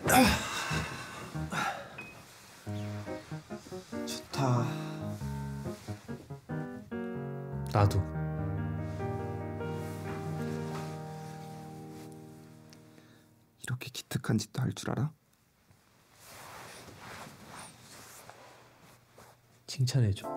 좋다. 나도. 이렇게 기특한 짓도 할 줄 알아? 칭찬해줘.